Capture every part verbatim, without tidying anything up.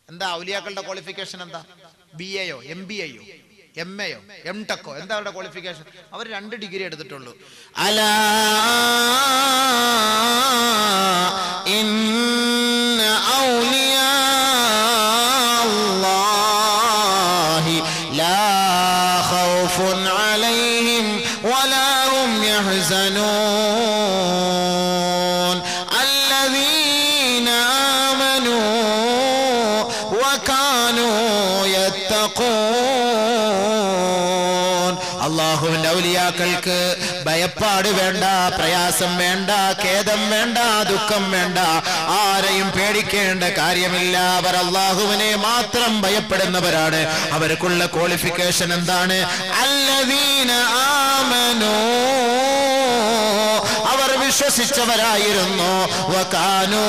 എന്താ ഔലിയാക്കളുടെ ക്വാളിഫിക്കേഷൻ? എന്താ? ബി എയോ എം ബി എയോ എം എയോ എം ടെക്കോ? എന്താ അവരുടെ ക്വാളിഫിക്കേഷൻ? അവർ രണ്ട് ഡിഗ്രി എടുത്തിട്ടുള്ളൂ. അലാ ഇന്ന ഔലിയാ അല്ലാഹി ലാ ഖൗഫുൻ അലൈഹിം വലാ ഹും യഹ്സനൂൻ അല്ലദീന ആമനൂ വകാനൂ യത്തഖൂൻ. അല്ലാഹുവിന്റെ ഔലിയാക്കൾക്ക് ഭയപ്പാട് വേണ്ട, പ്രയാസം വേണ്ട, ഖേദം വേണ്ട, ദുഃഖം വേണ്ട, ആരെയും പേടിക്കേണ്ട കാര്യമില്ല. അവർ അല്ലാഹുവിനെ മാത്രം ഭയപ്പെടുന്നവരാണ്. അവർക്കുള്ള ക്വാളിഫിക്കേഷൻ എന്താണ്? അല്ലദീന ആമനൂ, അവർ വിശ്വസിച്ചവരായിരുന്നു. വകാനൂ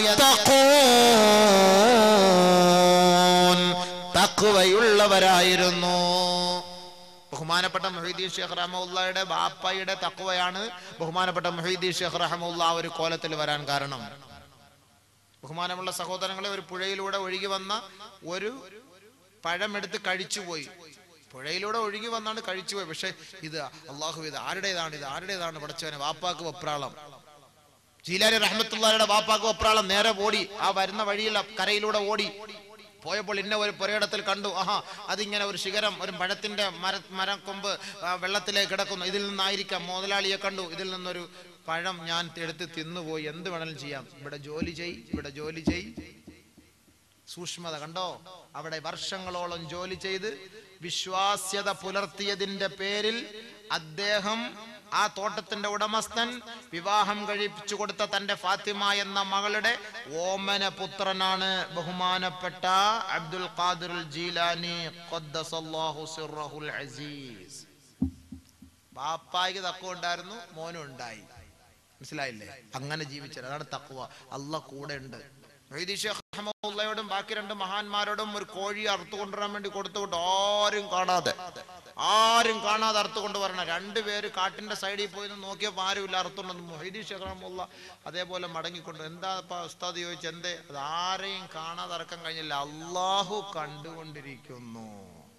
യത്തഖൂൻ, തഖ്വയുള്ളവരായിരുന്നു. ബഹുമാനപ്പെട്ട മുഹീദ്ദീൻ ശൈഖ് റഹ്മത്തുള്ളാഹിയുടെ ബാപ്പയുടെ തഖ്വയാണ് ബഹുമാനപ്പെട്ട മുഹീദ്ദീൻ ശൈഖ് റഹ്മത്തുള്ളാഹി ഒരു കോലത്തിൽ വരാൻ കാരണം. ബഹുമാനമുള്ള സഹോദരങ്ങളെ, ഒരു പുഴയിലൂടെ ഒഴുകി വന്ന ഒരു പഴമെടുത്ത് കഴിച്ചുപോയി. പുഴയിലൂടെ ഒഴുകി വന്നാണ് കഴിച്ചുപോയി. പക്ഷെ ഇത് അള്ളാഹു, ഇത് ആരുടേതാണ്, ഇത് ആരുടേതാണ് പടച്ചവനെ? വാപ്പാക്ക് വെപ്രാളം. ജീലാനി റഹ്മത്തുള്ളാഹിയുടെ വാപ്പാക്ക് വെപ്രാളം. നേരെ ഓടി, ആ വരുന്ന വഴിയിൽ കരയിലൂടെ ഓടി പോയപ്പോൾ ഇന്ന ഒരു പുരയിടത്തിൽ കണ്ടു. ആഹാ, അതിങ്ങനെ ഒരു ശിഖരം, ഒരു പഴത്തിന്റെ മര മരക്കൊമ്പ് വെള്ളത്തിലേക്ക് കിടക്കുന്നു. ഇതിൽ നിന്നായിരിക്കാം. മുതലാളിയെ കണ്ടു, ഇതിൽ നിന്നൊരു പഴം ഞാൻ എടുത്ത് തിന്നുപോയി. എന്ത് വേണമെങ്കിലും ചെയ്യാം. ഇവിടെ ജോലി ചെയ്, ഇവിടെ ജോലി ചെയ്. സൂക്ഷ്മത കണ്ടോ? അവിടെ വർഷങ്ങളോളം ജോലി ചെയ്ത് വിശ്വാസ്യത പുലർത്തിയതിന്റെ പേരിൽ അദ്ദേഹം, ആ തോട്ടത്തിന്റെ ഉടമസ്ഥൻ, വിവാഹം കഴിപ്പിച്ചു കൊടുത്ത തന്റെ ഫാത്തിമ എന്ന മകളുടെ ഓമന പുത്രനാണ് ബഹുമാനപ്പെട്ട അബ്ദുൽ ഖാദിർ ജീലാനി ഖദ്ദസല്ലാഹു സിർറഹുൽ അസീസ്. ബാപ്പായ്ക്ക് തഖ്വ ഉണ്ടായിരുന്നു, മോനും ഉണ്ടായി. മനസ്സിലായില്ലേ? അങ്ങനെ ജീവിച്ചത്, അതാണ് തഖ്വ. അല്ലാഹ് കൂടെ ഉണ്ട്. മുഹീദ്ദീൻ ശൈഖ് റഹ്മത്തുള്ളാഹിയോടും ബാക്കി രണ്ട് മഹാന്മാരോടും ഒരു കോഴി അറുത്തു കൊണ്ടുവരാൻ വേണ്ടി കൊടുത്തു വിട്ടു. ആരും കാണാതെ ആരും കാണാതെ അറുത്തു കൊണ്ടുവരണം. രണ്ടുപേര് കാട്ടിന്റെ സൈഡിൽ പോയി നോക്കിയപ്പോൾ ആരുമില്ല, അറുത്തുണ്ടെന്ന്. മുഹീദ്ദീൻ ശൈഖ് റഹ്മത്തുള്ളാഹി അതേപോലെ മടങ്ങിക്കൊണ്ടു. എന്താ ഉസ്താദ് ചോദിച്ചു, എന്തേ? അത് ആരെയും കാണാതെ അറക്കാൻ കഴിഞ്ഞില്ല, അള്ളാഹു കണ്ടുകൊണ്ടിരിക്കുന്നു.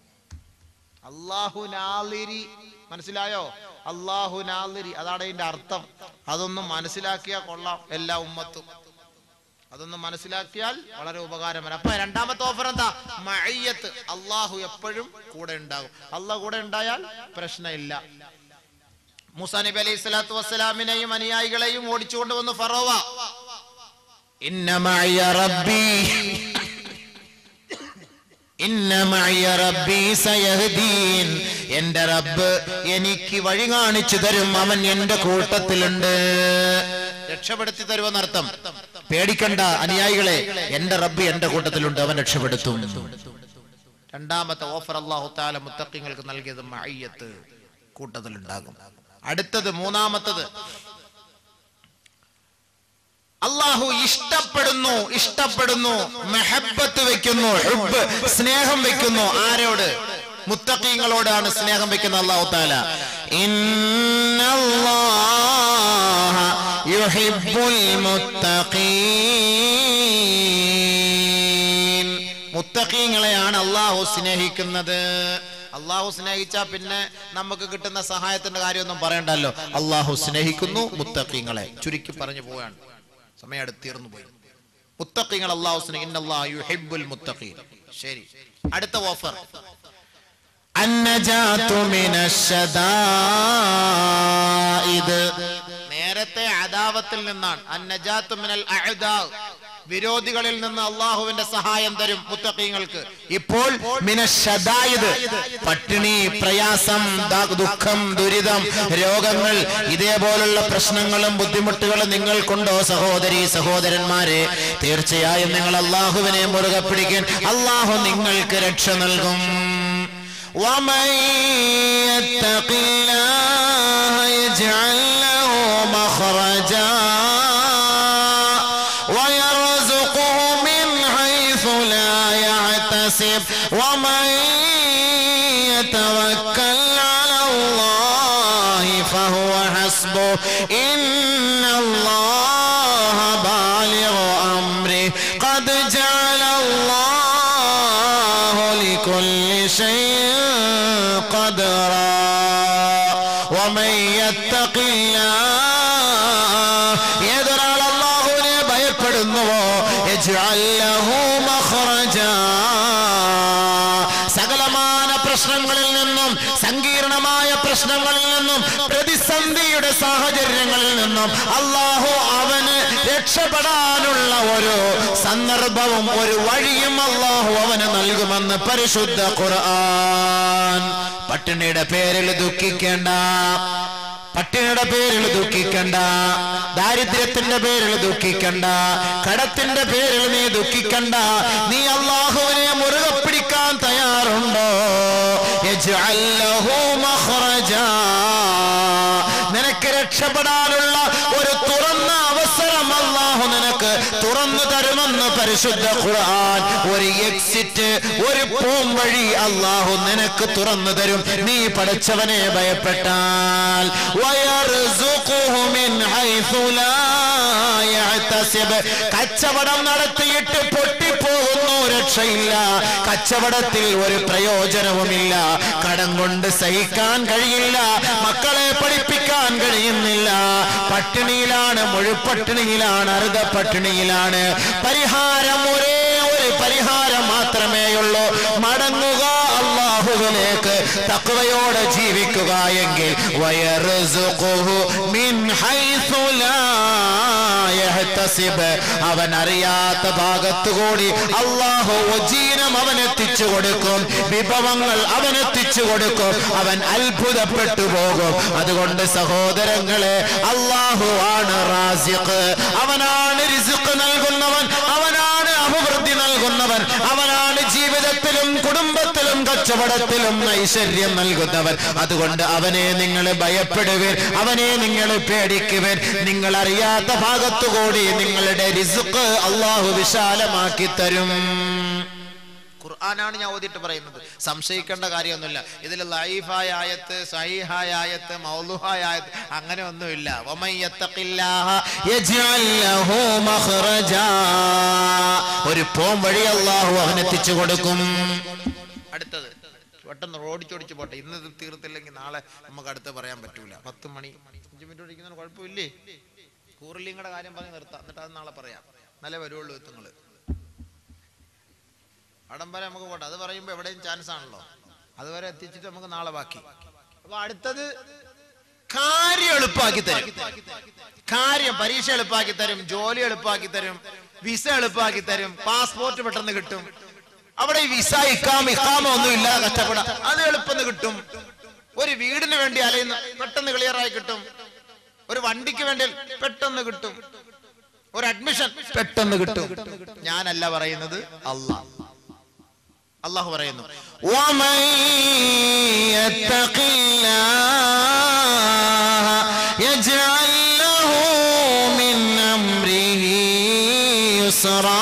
അള്ളാഹു നാളിരി, മനസ്സിലായോ? അള്ളാഹു നാളിരി, അതാണ് അതിന്റെ അർത്ഥം. അതൊന്നും മനസ്സിലാക്കിയാൽ കൊള്ളാം എല്ലാ ഉമ്മത്തും. അതൊന്നും മനസ്സിലാക്കിയാൽ വളരെ ഉപകാരമാണ്. അപ്പൊ രണ്ടാമത്തെ ഓഫർ എന്താ? മഅയ്യത്ത്. അള്ളാഹു എപ്പോഴും കൂടെ ഉണ്ടാകും. അള്ളാഹു കൂടെ ഉണ്ടായാൽ പ്രശ്നമില്ല. മൂസാ നബി അലൈഹി സ്വലാത്തു വസ്സലാമിനെയും അനുയായികളെയും ഓടിച്ചുകൊണ്ട് വന്നു ഫറോവ. ഇന്ന മഅയ റബ്ബി ഇന്ന മഅയ റബ്ബി സയഹ്ദീൻ. എന്റെ റബ്ബ് എനിക്ക് വഴി കാണിച്ചു തരും, അവൻ എന്റെ കൂട്ടത്തിലുണ്ട്. രക്ഷപ്പെടുത്തി തരുമെന്നർത്ഥം. പേടിക്കണ്ട അനുയായികളെ, എന്റെ റബ്ബ് എന്റെ കൂട്ടത്തിലുണ്ട്, അവൻ രക്ഷപ്പെടുത്തും. രണ്ടാമത്തെ ഓഫർ അല്ലാഹു തആല മുത്തഖീങ്ങൾക്ക് നൽകിയത് മഅയ്യത്ത്, കൂട്ടത്തിലുണ്ടാകും. അടുത്തത് മൂന്നാമത്തത്, അല്ലാഹു ഇഷ്ടപ്പെടുന്നു, ഇഷ്ടപ്പെടുന്നു, മഹബ്ബത്ത് വെക്കുന്നു, ഹുബ്ബ്, സ്നേഹം വെക്കുന്നു. ആരോട്? മുത്തഖീങ്ങളോടാണ് സ്നേഹം വെക്കുന്നത് അല്ലാഹു തആല. ഇന്നല്ലാഹ യുഹിബ്ബുൽ മുത്തഖീൻ. മുത്തഖീങ്ങളെയാണ് അല്ലാഹു സ്നേഹിക്കുന്നത്. അല്ലാഹു സ്നേഹിച്ചാൽ പിന്നെ നമുക്ക് കിട്ടുന്ന സഹായത്തിന്റെ കാര്യമൊന്നും പറയണ്ടല്ലോ. അല്ലാഹു സ്നേഹിക്കുന്നു മുത്തഖീങ്ങളെ. ചുരുക്കി പറഞ്ഞു പോവാണ്, സമയം അടുത്തീർന്നു പോയി. മുത്തഖീങ്ങൾ അല്ലാഹു സ്നേഹിക്കുന്നു. ഇന്നല്ലാഹ യുഹിബ്ബുൽ മുത്തഖീൻ. ശരി, അടുത്ത ഓഫർ അന്നജാതു മിനശ്ശദാഇദ്. നേരത്തെ അദാവത്തിൽ നിന്നാണ്. അന്നജാതു മിനൽ അഅദാ, വിരോധികളിൽ നിന്ന് അള്ളാഹുവിന്റെ സഹായം തരും മുത്തഖീങ്ങൾക്ക്. ഇപ്പോൾ മിനശ്ശദായിദ്, പട്ടിണി, പ്രയാസം, ദുഃഖം, ദുരിതം, രോഗങ്ങൾ, ഇതേപോലുള്ള പ്രശ്നങ്ങളും ബുദ്ധിമുട്ടുകളും നിങ്ങൾക്കുണ്ടോ സഹോദരി സഹോദരന്മാരെ? തീർച്ചയായും നിങ്ങൾ അള്ളാഹുവിനെ മുറുകെ പിടിക്കാൻ അള്ളാഹു നിങ്ങൾക്ക് രക്ഷ നൽകും. ومن يتق الله يجعل له مخرجا ويرزقه من حيث لا يحتسب ومن يتوكل على الله فهو حسبه إن الله بالغ أمره قد جعل الله شيء قدرا ومن يتق الله يدرى الله ഭയപ്പെടുന്നുവോ يجعل له مخرجا സകലമായ പ്രശ്നങ്ങളിൽ നിന്നും സങ്കീർണമായ പ്രശ്നങ്ങളിൽ നിന്നും പ്രതിസന്ധിയുടെ സാഹചര്യങ്ങളിൽ നിന്നും അല്ലാഹു അവന് രക്ഷപ്പെടാനുള്ള ഒരു സന്ദർഭവും ഒരു വഴിയും അല്ലാഹു അവന് നൽകുമെന്ന് പരിശുദ്ധ ഖുർആൻ. പട്ടിണിയുടെ പേരിൽ ദുഃഖിക്കേണ്ട, പട്ടിണിയുടെ പേരിൽ ദുഃഖിക്കണ്ട, ദാരിദ്ര്യത്തിന്റെ പേരിൽ ദുഃഖിക്കണ്ട, കടത്തിന്റെ പേരിൽ നീ ദുഃഖിക്കണ്ട. നീ അല്ലാഹുവിനെ മുറുകെ പിടിക്കാൻ തയ്യാറുണ്ടോ? യജ്അൽ ലഹു മഖ്റജാ, നിനക്ക് രക്ഷപ്പെടാനുള്ള ഒരു തുറന്ന അവസരം അല്ലാഹു നിനക്ക് തുറന്നു തരുമെന്ന് പരിശുദ്ധ ഖുർആൻ. ഒരു എക്സിറ്റ്, ഒരു പോംവഴി അല്ലാഹു നിനക്ക് തുറന്നു തരും നീ പടച്ചവനെ ഭയപ്പെട്ടാൽ. വയർസുഖുഹു മിൻ ഹൈസു ലാ യഹ്തസിബ്, കച്ചവടം നടത്തിയിട്ട് പൊട്ടിപ്പോകുന്നു, രക്ഷയില്ല. കച്ചവടത്തിൽ ഒരു പ്രയോജനവുമില്ല, കടം കൊണ്ട് സഹിക്കാൻ കഴിയില്ല, മക്കളെ പഠിപ്പിക്കാൻ കഴിയുന്നില്ല, പട്ടിണിയിലാണ്, മുഴുപട്ടിണിയിലാണ്, അർദ്ധ പട്ടിണിയിലാണ്. പരിഹാരം ഒരേ ഒരു പരിഹാരം മാത്രമേയുള്ളൂ, മടങ്ങുക അല്ലാഹുവിലേക്ക്, തഖ്വയോടെ ജീവിക്കുക എങ്കിൽ വയർസുഖുഹു മിൻ ഹൈസു ലാ യഹ്തസിബ്, അവൻ അറിയാത്ത ഭാഗത്തുകൂടി അല്ലാഹു വജീനം അവനെത്തിച്ചു കൊടുക്കും, വിഭവങ്ങൾ അവനെത്തിച്ചു കൊടുക്കും, അവൻ അത്ഭുതപ്പെട്ടു പോകും. അതുകൊണ്ട് സഹോദരങ്ങളെ, അല്ലാഹു ആണ് റാസിഖ്, അവനാണ് റിസ്ക് നൽകുന്നവൻ, അവനാണ് അഭിവൃദ്ധി നൽകുന്നവൻ, അവനാണ് ജീവിതത്തിലും കുടുംബത്തിലും കച്ചവടത്തിലും ഐശ്വര്യം നൽകുന്നവൻ. അതുകൊണ്ട് അവനെ നിങ്ങൾ ഭയപ്പെടുവൻ, അവനെ നിങ്ങൾ പേടിക്കുവൻ. നിങ്ങൾ അറിയാത്ത ഭാഗത്തുകൂടി നിങ്ങളുടെ റിസ്ക് അല്ലാഹു വിശാലമാക്കി തരും. ഖുർആനാണ് ഞാൻ ഓതിയിട്ട് പറയുന്നത്, സംശയിക്കേണ്ട കാര്യമൊന്നുമില്ല. ഇതിൽ ലൈഫായ ആയത്ത്, സഹീഹായ ആയത്ത്, മൗലൂഹായ ആയത്ത് അങ്ങനെ ഒന്നുമില്ല. വമൻ യത്തഖില്ലാഹ യജ്അൽ ലഹു മഖ്റജാ, ഒരു പോം വഴി അല്ലാഹു അവനെത്തിച്ചു കൊടുക്കും. അടുത്തത് പെട്ടെന്ന് ഓടിച്ചോടിച്ച് പോട്ടെ, ഇന്ന് ഇത് തീർത്തില്ലെങ്കിൽ നാളെ നമുക്ക് അടുത്ത് പറയാൻ പറ്റൂല. പത്ത് മണി അഞ്ചു മിനിറ്റ് ഓടിക്കുന്ന കുഴപ്പമില്ലേ? കൂറലിങ്ങളുടെ കാര്യം പറഞ്ഞ് നിർത്താം, എന്നിട്ട് അത് നാളെ പറയാം, നല്ല വരുവുള്ളൂ എത്തുങ്ങള്. അവിടം വരെ നമുക്ക് പോട്ടെ, അത് പറയുമ്പോൾ എവിടെയും ചാൻസ് ആണല്ലോ. അതുവരെ എത്തിച്ചിട്ട് നമുക്ക് നാളെ ബാക്കി. അപ്പൊ അടുത്തത് കാര്യം എളുപ്പാക്കി തരും, കാര്യം പരീക്ഷ എളുപ്പാക്കി തരും, ജോലി എളുപ്പാക്കി തരും, വിസ എളുപ്പാക്കി തരും, പാസ്പോർട്ട് പെട്ടെന്ന് കിട്ടും. അവിടെ ഈ വിസ ഇക്കാമ ഇക്കാമ ഒന്നും ഇല്ലാതെ കഷ്ടപ്പെടാം, അത് എളുപ്പം കിട്ടും. ഒരു വീടിന് വേണ്ടി അലയുന്ന പെട്ടെന്ന് ക്ലിയർ ആയി കിട്ടും, ഒരു വണ്ടിക്ക് വേണ്ടി പെട്ടെന്ന് കിട്ടും, ഒരു അഡ്മിഷൻ പെട്ടെന്ന് കിട്ടും. ഞാനല്ല പറയുന്നത്, അല്ലാഹ് അല്ലാഹു പറയുന്നു, വമൻ യത്തഖില്ലാഹ യജ്അൽ ലഹു മിൻ അംരിഹി യുസ്റാ.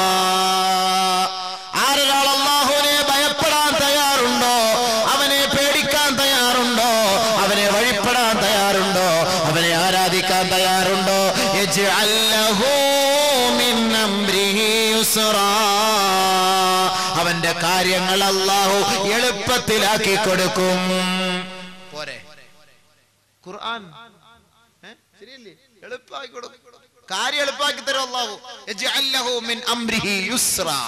ആരൊരാൾ അല്ലാഹുവിനെ ഭയപ്പെടാൻ തയ്യാറുണ്ടോ, അവനെ പേടിക്കാൻ തയ്യാറുണ്ടോ, അവനെ വഴിപ്പെടാൻ തയ്യാറുണ്ടോ, അവനെ ആരാധിക്കാൻ തയ്യാറുണ്ടോ, യജ്അൽ ലഹു മിൻ അംരിഹി യുസ്റാ, അവന്റെ കാര്യങ്ങൾ അല്ലാഹു എളുപ്പത്തിലാക്കി കൊടുക്കും. പോരെ ഖുർആൻ ശരിയല്ലേ? എളുപ്പമാക്കി കൊടുക്കും, കാര്യം എളുപ്പമാക്കി തരും അല്ലാഹു. യജ്അൽ ലഹു മിൻ അംരിഹി യുസ്റാ.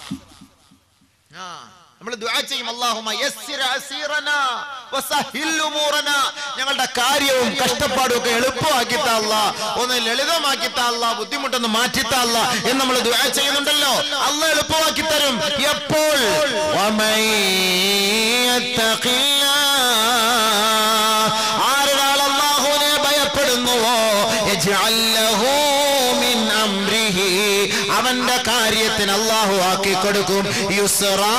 ആ നമ്മൾ ദുആ ചെയ്യും, അല്ലാഹുമ്മ യസ്സിർ അസീറനാ വസഹിൽ ഉമൂറനാ, ഞങ്ങളുടെ കാര്യവും കഷ്ടപ്പാടും ഒക്കെ എളുപ്പമാക്കി താ അല്ലാഹ്, ഒന്ന് ലളിതമാക്കി താ അല്ലാഹ്, ബുദ്ധിമുട്ടൊന്ന് മാറ്റി താ അല്ലാഹ് എന്ന് നമ്മൾ ദുആ ചെയ്യുന്നുണ്ടല്ലോ. അല്ലാഹ് എളുപ്പമാക്കി തരും. എപ്പോൾ? വമൻ യത്തഖില്ലാഹ്, ആരൊരാൾ അല്ലാഹുവിനെ ഭയപ്പെടുന്നുവോ, യജ്അൽ ലഹു മിൻ അംരിഹി, അവന്റെ കാര്യത്തിന് അല്ലാഹു ആക്കി കൊടുക്കും യുസ്റാ,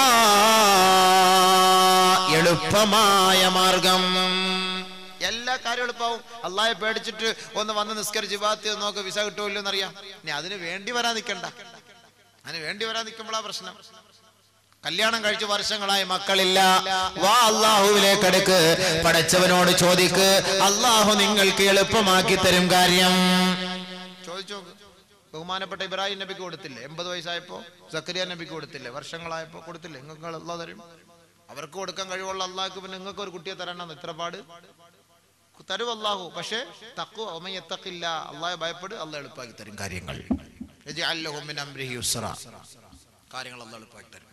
എളുപ്പമായ മാർഗം. എല്ലാ കാര്യം എളുപ്പമാവും. അള്ളാഹെ പേടിച്ചിട്ട് ഒന്ന് വന്ന് നിസ്കരിച്ച് ഇബാദത്ത് ചെയ്ത് നോക്ക്, വിസ കിട്ടുമല്ലോ എന്നറിയാം. ഇനി അതിന് വേണ്ടി വരാൻ നിൽക്കണ്ട, അതിന് വേണ്ടി വരാൻ നിൽക്കുമ്പോഴാ പ്രശ്നം. കല്യാണം കഴിച്ച് വർഷങ്ങളായി മക്കളില്ല, വാ അല്ലാഹുവിലേക്ക് അടുക്ക്, പടച്ചവനോട് ചോദിക്ക്, അല്ലാഹു നിങ്ങൾക്ക് എളുപ്പമാക്കി തരും കാര്യം. ചോദിച്ചു നോക്ക്. ബഹുമാനപ്പെട്ട ഇബ്രാഹിം നബിക്ക് കൊടുത്തില്ലേ? എൺപത് വയസ്സായപ്പോ സക്കരിയ നബിക്ക് കൊടുത്തില്ലേ? വർഷങ്ങളായപ്പോ കൊടുത്തില്ലേ? നിങ്ങൾക്ക് അല്ലാഹു തരും. അവർക്ക് കൊടുക്കാൻ കഴിവുള്ള അള്ളാഹ്ക്ക് പിന്നെ നിങ്ങൾക്ക് ഒരു കുട്ടിയെ തരണം ഇത്ര പാട് തരും അള്ളാഹു. പക്ഷേ തഖ്വ വമൻ യത്തഖില്ല, അള്ളാഹെ ഭയപ്പെട്, അള്ളാഹ് എളുപ്പമാക്കി തരും കാര്യങ്ങൾ. യജ്അൽ ലഹു മിൻ അംരിഹി യുസ്റ, കാര്യങ്ങൾ അള്ളാഹ് എളുപ്പമാക്കി തരും.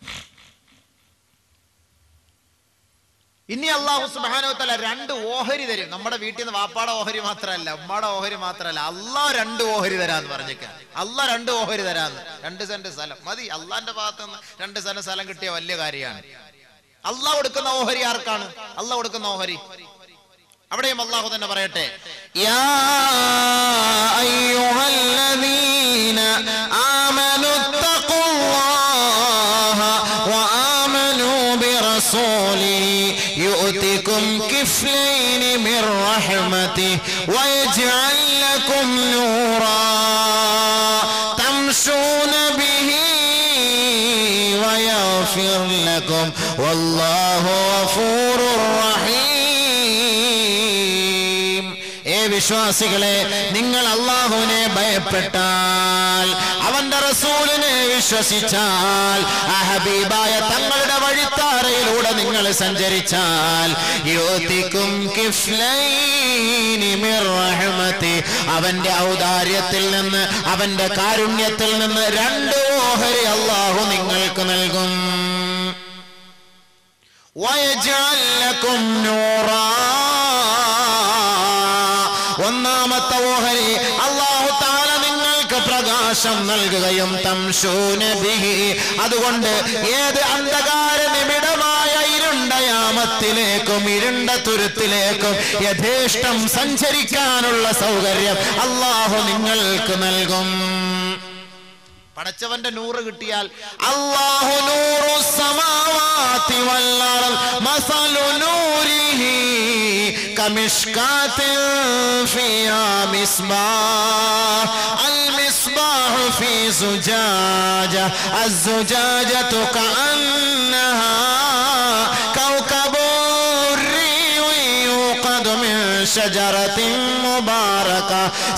ഇനി അള്ളാഹു സുബ്ഹാനഹു വ തആല രണ്ട് ഓഹരി തരും. നമ്മുടെ വീട്ടിൽ നിന്ന് വാപ്പാടെ ഓഹരി മാത്രമല്ല, ഉമ്മാടെ ഓഹരി മാത്രമല്ല, അള്ളാഹ് രണ്ട് ഓഹരി തരാന്ന് പറഞ്ഞേക്കാം. അള്ളാഹ് രണ്ട് ഓഹരി തരാന്ന്. രണ്ട് സെന്റ് സ്ഥലം മതി. അള്ളാന്റെ ഭാഗത്ത് നിന്ന് രണ്ട് സെന്റ് സ്ഥലം കിട്ടിയ വലിയ കാര്യമാണ്. അള്ളാഹ് കൊടുക്കുന്ന ഓഹരി ആർക്കാണ്? അള്ളാഹ് കൊടുക്കുന്ന ഓഹരി അവിടെയും അള്ളാഹു തന്നെ പറയട്ടെ, യാ അയ്യുഹല്ലദീന ആമനു തഖുല്ലാഹ വആമനു ബിറസൂലിഹി യുഅ്തികും കിഫ്ലൈനി മിർ റഹ്മതിഹി വയജ്അൽ ലക്കും നൂറാ തംശൂന ബിഹി വയഗ്ഫിർ ലക്കും വല്ലാഹു ഗഫൂറുർ റഹീം. വിശ്വാസികളെ, നിങ്ങൾ അല്ലാഹുവിനെ ഭയപ്പെട്ടാൽ, അവന്റെ റസൂലിനെ വിശ്വസിച്ചാൽ, ആ ഹബീബായ തങ്ങളുടെ വഴിത്താരയിലൂടെ നിങ്ങൾ സഞ്ചരിച്ചാൽ, യുഅ്തികും കിഫ്ലൈനി മിർ റഹ്മതി, അവന്റെ ഔദാര്യത്തിൽ നിന്ന്, അവന്റെ കാരുണ്യത്തിൽ നിന്ന് രണ്ട് ഓഹരി അല്ലാഹു നിങ്ങൾക്ക് നൽകും. വയജ്അൽ ലക്കും നൂറാ, ഒന്നാമത്തെ ഓഹരി അല്ലാഹു തആല നിങ്ങൾക്ക് പ്രകാശം നൽകുകയും തംശൂന ബിഹി, അതുകൊണ്ട് ഏത് അന്ധകാര നിബിഡമായ ഇരുണ്ട യാമത്തിലേക്കും ഇരുണ്ട തുരുത്തിലേക്കും യഥേഷ്ടം സഞ്ചരിക്കാനുള്ള സൗകര്യം അല്ലാഹു നിങ്ങൾക്ക് നൽകും. പടച്ചവന്റെ നൂറ് കിട്ടിയാൽ അല്ലാഹു നൂറു സമാവാതി വൽ അർദ് മസലു നൂരിഹി കമിഷ്കാത്തിൻ ഫിഹാ മിസ്ബാഹ് അൽ മിസ്ബാഹു ഫീ സുജാജ അസ്സുജാജതു കഅന്നഹാ കൗകബുർ യൂഖദു മിൻ ഷജറത്തിൻ മുബാറക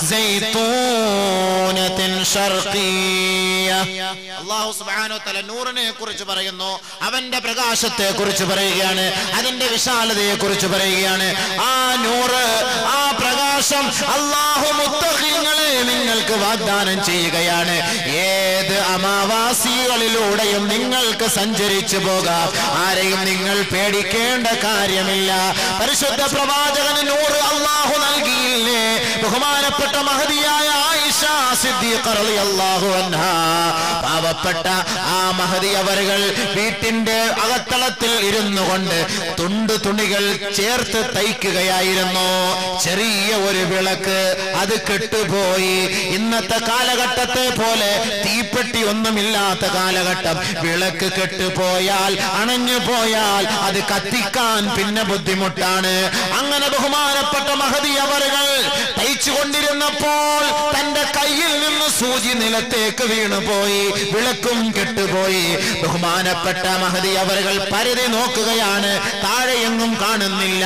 സൈതൂനത്തിൻ ശർഖിയ്യ. അല്ലാഹു സുബ്ഹാനഹു വ തആല നൂറിനെ കുറിച്ച് പറയുന്നു, അവന്റെ പ്രകാശത്തെ കുറിച്ച് പറയുകയാണ്, അതിന്റെ വിശാലതയെ കുറിച്ച് പറയുകയാണ്. ആ നൂറ്, ആ പ്രകാശം അല്ലാഹു മുത്തഖീങ്ങളെ നിങ്ങൾക്ക് വാഗ്ദാനം ചെയ്യുകയാണ്. ഏത് അമാവാസികളിലൂടെയും നിങ്ങൾക്ക് സഞ്ചരിച്ചു പോകാം, ആരെയും നിങ്ങൾ പേടിക്കേണ്ട കാര്യമില്ല. പരിശുദ്ധ പ്രവാചകന് നൂറ് അല്ലാഹു നൽകിയില്ലേ? ബഹുമാനപ്പെട്ട മഹദിയായ ആയിഷ സിദ്ദീഖ റളിയല്ലാഹു അൻഹാ, പാവപ്പെട്ട ആ മഹദി അവர்கள் വീട്ടിന്റെ അകത്തളത്തിൽ ഇരുന്നു കൊണ്ട് തുണ്ടു തുണികൾ ചേർത്ത് തയ്ക്കുകയായിരുന്നു. ചെറിയ ഒരു വിളക്ക്, അത് കെട്ടുപോയി. ഇന്നത്തെ കാലഘട്ടത്തെ പോലെ തീപ്പെട്ടി ഒന്നുമില്ലാത്ത കാലഘട്ടം. വിളക്ക് കെട്ടുപോയാൽ, അണഞ്ഞു പോയാൽ അത് കത്തിക്കാൻ പിന്നെ ബുദ്ധിമുട്ടാണ്. അങ്ങനെ ബഹുമാനപ്പെട്ട മഹദി അവர்கள் തയ്ച്ചു കൊണ്ടിരുന്നപ്പോൾ തന്റെ കയ്യിൽ നിന്ന് സൂചി നിലത്തേക്ക് വീണുപോയി, വിളക്കും കെട്ടുപോയി. ബഹുമാനപ്പെട്ട മഹദി അവர்கள் പരതി നോക്കുകയാണ്, താഴെയൊന്നും കാണുന്നില്ല,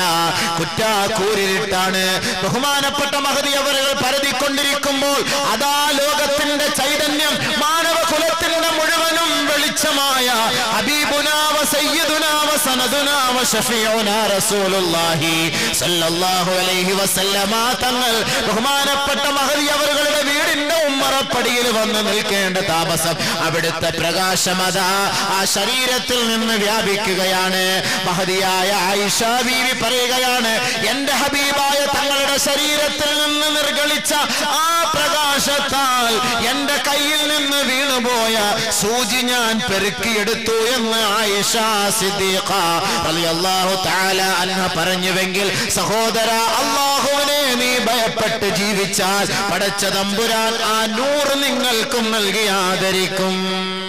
കുറ്റാക്കൂരിട്ടാണ്. ബഹുമാനപ്പെട്ട മഹദി അവர்கள் പരതിക്കൊണ്ടിരിക്കുമ്പോൾ അതാ ലോകത്തിന്റെ ചൈതന്യം, മാനവകുലത്തിന്റെ മുഴുവനും വെളിച്ചമായ ഹബീബുനാ വ സയ്യിദുനാ വ സനദുനാ വ ശഫീഉനാ റസൂലുള്ളാഹി സ്വല്ലല്ലാഹു അലൈഹി വസല്ലമ തങ്ങൾ ബഹുമാനപ്പെട്ട മഹദി അവരുടെ വീടിന്റെ ഉമ്മറപ്പടിയിൽ വന്ന് നിൽക്കേണ്ട താമസം, അവിടുത്തെ പ്രകാശം അതാ ആ ശരീരത്തിൽ നിന്ന് വ്യാപിക്കുകയാണ്. മഹദിയായ ആയിഷ ബീവി പറയുകയാണ്, എന്റെ ഹബീബായ തങ്ങളുടെ ശരീരത്തിൽ നിന്ന് നിർഗളിച്ച ആ പ്രകാശത്താൽ എന്റെ കയ്യിൽ നിന്ന് വീണുപോയ സൂചി ഞാൻ പെറുക്കിയെടുത്തു എന്ന് ആയിഷ സിദ്ദീഖ റളിയല്ലാഹു തആല അൻഹ പറഞ്ഞുവെങ്കിൽ, സഹോദര, അല്ലാഹുവിനെ നീ ഭയപ്പെട്ട് ജീവിച്ചാൽ പടച്ച തമ്പുരാൻ ആ നൂറ് നിങ്ങൾക്കും നൽകി ആദരിക്കും.